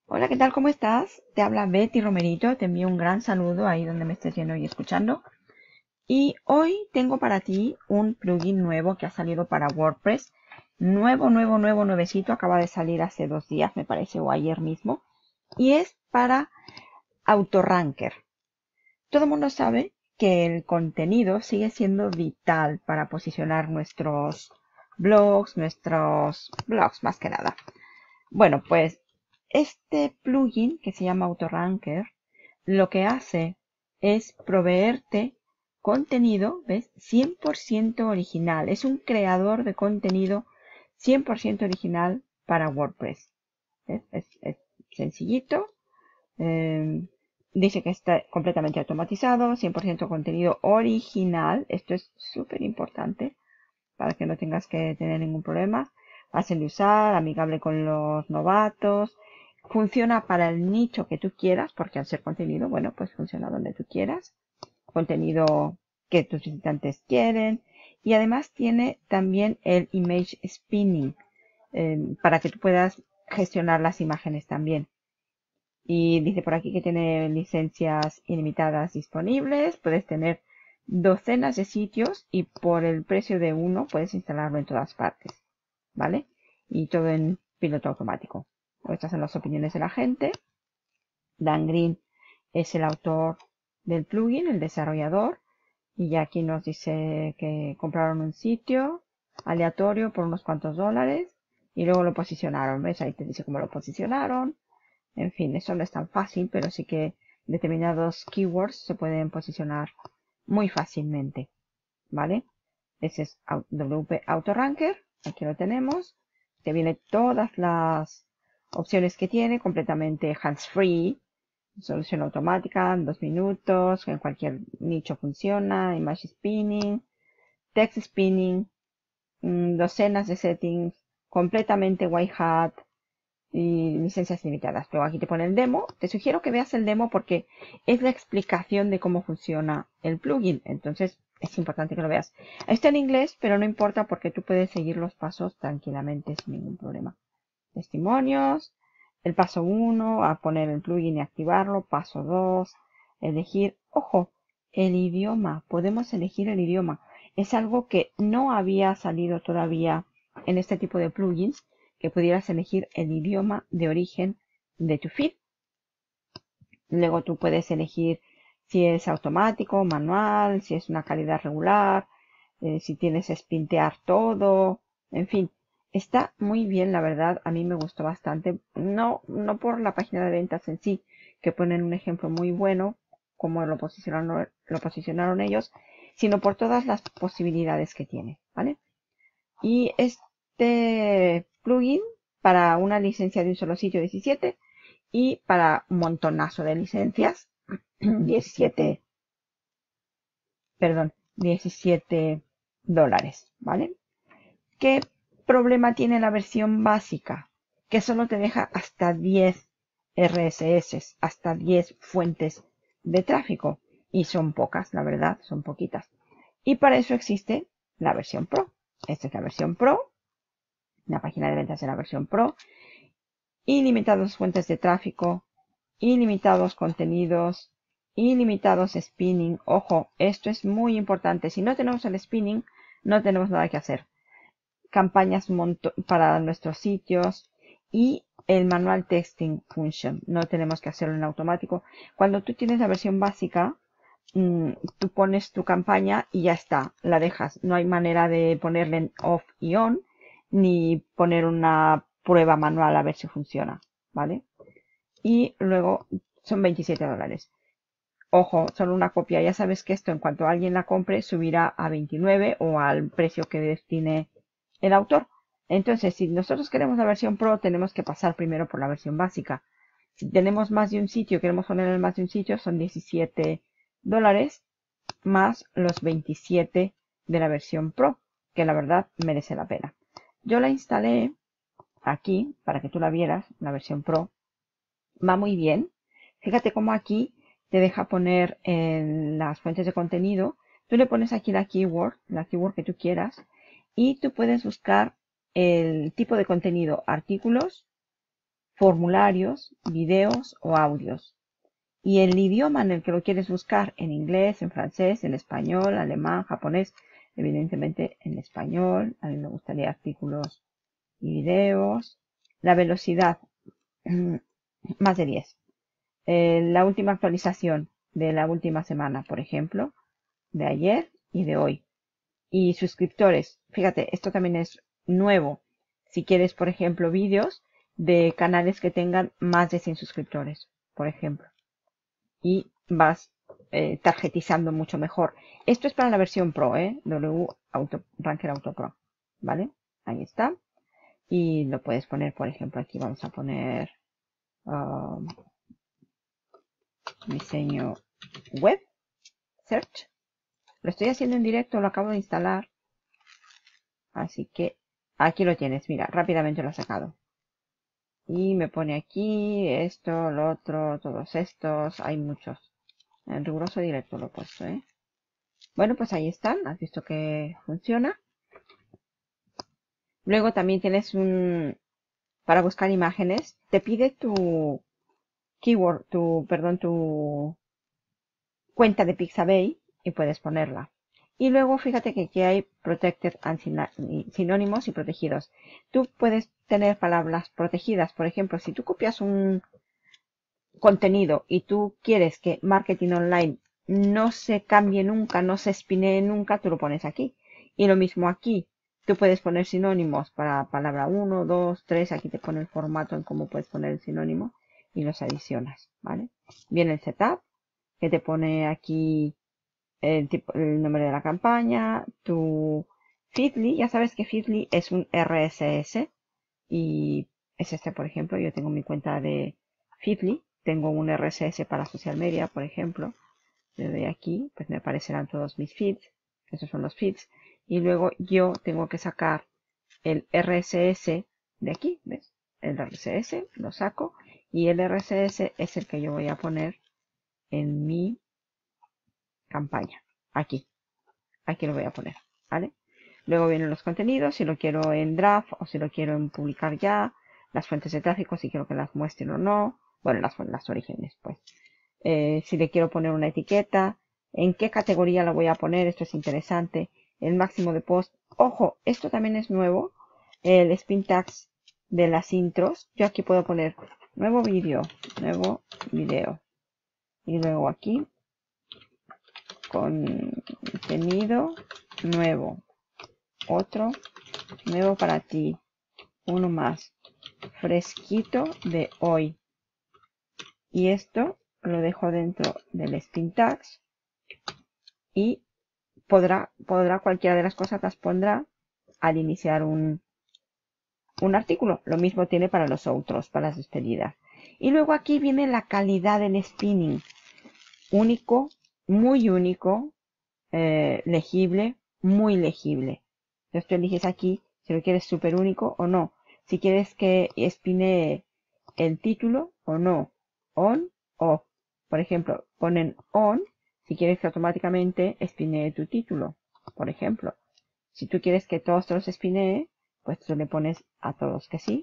Hola, ¿qué tal? ¿Cómo estás? Te habla Betty Romerito, te envío un gran saludo ahí donde me estés viendo y escuchando. Y hoy tengo para ti un plugin nuevo que ha salido para WordPress. Nuevecito, acaba de salir hace 2 días, me parece, o ayer mismo. Y es para Autoranker. Todo el mundo sabe que el contenido sigue siendo vital para posicionar nuestros blogs más que nada. Bueno, pues este plugin que se llama Autoranker lo que hace es proveerte contenido, ¿ves? 100% original. Es un creador de contenido 100% original para WordPress. ¿Ves? Es sencillito. eh, Dice que está completamente automatizado, 100% contenido original. Esto es súper importante para que no tengas que tener ningún problema. Fácil de usar, amigable con los novatos. Funciona para el nicho que tú quieras, porque al ser contenido, bueno, pues funciona donde tú quieras. Contenido que tus visitantes quieren. Y además tiene también el Image Spinning, para que tú puedas gestionar las imágenes también. Y dice por aquí que tiene licencias ilimitadas disponibles. Puedes tener docenas de sitios y por el precio de uno puedes instalarlo en todas partes, ¿vale? Y todo en piloto automático. Estas son las opiniones de la gente. Dan Green es el autor del plugin, el desarrollador. Y ya aquí nos dice que compraron un sitio aleatorio por unos cuantos dólares y luego lo posicionaron. ¿Ves? Ahí te dice cómo lo posicionaron. En fin, eso no es tan fácil, pero sí que determinados keywords se pueden posicionar muy fácilmente, ¿vale? Ese es WP Autoranker, aquí lo tenemos. Te viene todas las opciones que tiene, completamente hands-free, solución automática, en 2 minutos, en cualquier nicho funciona, image spinning, text spinning, docenas de settings, completamente white hat, y licencias limitadas. Luego aquí te pone el demo. Te sugiero que veas el demo porque es la explicación de cómo funciona el plugin. Entonces es importante que lo veas. Está en inglés, pero no importa porque tú puedes seguir los pasos tranquilamente sin ningún problema. Testimonios. El paso 1, a poner el plugin y activarlo. Paso 2, elegir, ojo, el idioma. Podemos elegir el idioma. Es algo que no había salido todavía en este tipo de plugins, que pudieras elegir el idioma de origen de tu feed. Luego tú puedes elegir si es automático, manual, si es una calidad regular, si tienes spintear todo, en fin. Está muy bien, la verdad, a mí me gustó bastante. No por la página de ventas en sí, que ponen un ejemplo muy bueno, como lo posicionaron ellos, sino por todas las posibilidades que tiene, ¿vale? Y este plugin para una licencia de un solo sitio 17 y para un montonazo de licencias 17, perdón, 17 dólares, ¿vale? ¿Qué problema tiene la versión básica? Que solo te deja hasta 10 RSS, hasta 10 fuentes de tráfico. Y son pocas, la verdad, son poquitas. Y para eso existe la versión Pro. Esta es la versión Pro, la página de ventas de la versión Pro. Ilimitados fuentes de tráfico, ilimitados contenidos, ilimitados spinning. Ojo, esto es muy importante. Si no tenemos el spinning, no tenemos nada que hacer. Campañas para nuestros sitios y el manual testing function. No tenemos que hacerlo en automático. Cuando tú tienes la versión básica, tú pones tu campaña y ya está, la dejas. No hay manera de ponerle en off y on, ni poner una prueba manual a ver si funciona, ¿vale? Y luego son 27 dólares. Ojo, solo una copia. Ya sabes que esto en cuanto alguien la compre subirá a 29 o al precio que destine el autor. Entonces, si nosotros queremos la versión Pro, tenemos que pasar primero por la versión básica. Si tenemos más de un sitio, queremos poner en más de un sitio, son 17 dólares más los 27 de la versión Pro, que la verdad merece la pena. Yo la instalé aquí para que tú la vieras, la versión Pro. Va muy bien. Fíjate cómo aquí te deja poner en las fuentes de contenido. Tú le pones aquí la keyword que tú quieras, y tú puedes buscar el tipo de contenido, artículos, formularios, videos o audios. Y el idioma en el que lo quieres buscar, en inglés, en francés, en español, alemán, japonés, evidentemente en español. A mí me gustaría artículos y videos. La velocidad, más de 10. La última actualización de la última semana, por ejemplo, de ayer y de hoy. Y suscriptores, fíjate, esto también es nuevo. Si quieres, por ejemplo, vídeos de canales que tengan más de 100 suscriptores, por ejemplo. Y vas tarjetizando mucho mejor. Esto es para la versión Pro, Ranker Auto Pro, ¿vale? Ahí está. Y lo puedes poner, por ejemplo, aquí vamos a poner diseño web, search. Lo estoy haciendo en directo, lo acabo de instalar. Así que aquí lo tienes, mira, rápidamente lo he sacado. Y me pone aquí esto, lo otro, todos estos, hay muchos. En riguroso directo lo he puesto, ¿eh? Bueno, pues ahí están, has visto que funciona. Luego también tienes para buscar imágenes, te pide tu keyword, tu cuenta de Pixabay y puedes ponerla. Y luego fíjate que aquí hay protected and sinónimos y protegidos. Tú puedes tener palabras protegidas. Por ejemplo, si tú copias un contenido y tú quieres que marketing online no se cambie nunca, no se espinee nunca, tú lo pones aquí. Y lo mismo aquí. Tú puedes poner sinónimos para palabra 1, 2, 3. Aquí te pone el formato en cómo puedes poner el sinónimo y los adicionas, ¿vale? Viene el setup, que te pone aquí el nombre de la campaña, tu Feedly. Ya sabes que Feedly es un RSS y es este, por ejemplo. Yo tengo mi cuenta de Feedly, tengo un RSS para social media, por ejemplo. Le doy aquí, pues me aparecerán todos mis feeds. Esos son los feeds. Y luego yo tengo que sacar el RSS de aquí, ¿ves? El RSS lo saco y el RSS es el que yo voy a poner en mi campaña. Aquí lo voy a poner, ¿vale? Luego vienen los contenidos, si lo quiero en draft o si lo quiero en publicar ya. Las fuentes de tráfico, si quiero que las muestren o no. Bueno, las orígenes, pues. Si le quiero poner una etiqueta. ¿En qué categoría la voy a poner? Esto es interesante. El máximo de post. Ojo, esto también es nuevo. El spin tags de las intros. Yo aquí puedo poner nuevo video. Y luego aquí contenido nuevo, otro nuevo para ti, uno más fresquito de hoy. Y esto lo dejo dentro del spin tags y podrá cualquiera de las cosas las pondrá al iniciar un artículo. Lo mismo tiene para los outros, para las despedidas. Y luego aquí viene la calidad del spinning. Único, muy único, legible, muy legible. Entonces tú eliges aquí si lo quieres súper único o no. Si quieres que spinee el título o no. On, off. Por ejemplo, ponen on si quieres que automáticamente spinee tu título. Por ejemplo, si tú quieres que todos te los spinee, pues tú le pones a todos que sí.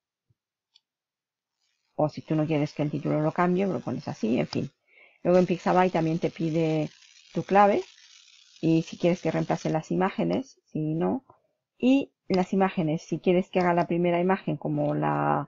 O si tú no quieres que el título lo cambie, lo pones así, en fin. Luego en Pixabay también te pide tu clave. Y si quieres que reemplace las imágenes, si no. Y las imágenes, si quieres que haga la primera imagen como la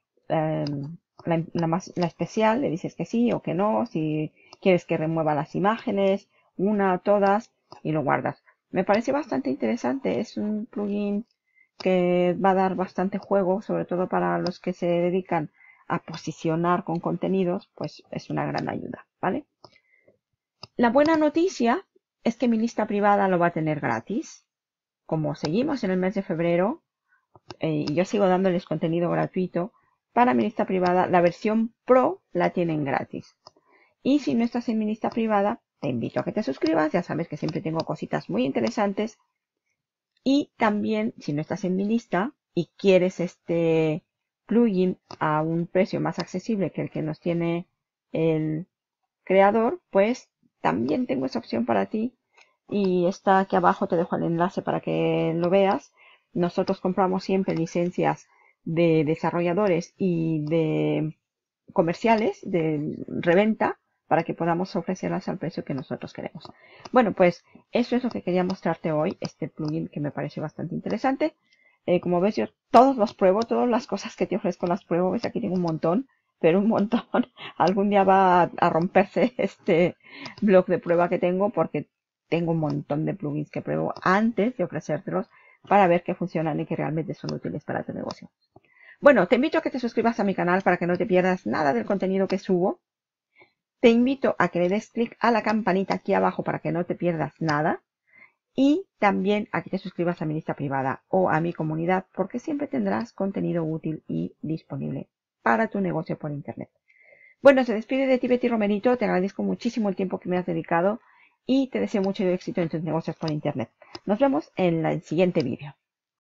especial, le dices que sí o que no. Si quieres que remueva las imágenes, una, todas, y lo guardas. Me parece bastante interesante. Es un plugin que va a dar bastante juego, sobre todo para los que se dedican a posicionar con contenidos, pues es una gran ayuda, ¿vale? La buena noticia es que mi lista privada lo va a tener gratis. Como seguimos en el mes de febrero, y yo sigo dándoles contenido gratuito, para mi lista privada, la versión Pro la tienen gratis. Y si no estás en mi lista privada, te invito a que te suscribas. Ya sabes que siempre tengo cositas muy interesantes. Y también, si no estás en mi lista y quieres este plugin a un precio más accesible que el que nos tiene el creador, pues también tengo esa opción para ti. Y está aquí abajo, te dejo el enlace para que lo veas. Nosotros compramos siempre licencias de desarrolladores y de comerciales, de reventa, para que podamos ofrecerlas al precio que nosotros queremos. Bueno, pues eso es lo que quería mostrarte hoy, este plugin que me parece bastante interesante. Como ves, yo todos los pruebo, todas las cosas que te ofrezco las pruebo. Ves, aquí tengo un montón, pero un montón. Algún día va a romperse este blog de prueba que tengo, porque tengo un montón de plugins que pruebo antes de ofrecértelos para ver que funcionan y que realmente son útiles para tu negocio. Bueno, te invito a que te suscribas a mi canal para que no te pierdas nada del contenido que subo. Te invito a que le des clic a la campanita aquí abajo para que no te pierdas nada. Y también a que te suscribas a mi lista privada o a mi comunidad, porque siempre tendrás contenido útil y disponible para tu negocio por internet. Bueno, se despide de ti Betty Romerito. Te agradezco muchísimo el tiempo que me has dedicado y te deseo mucho éxito en tus negocios por internet. Nos vemos en el siguiente vídeo.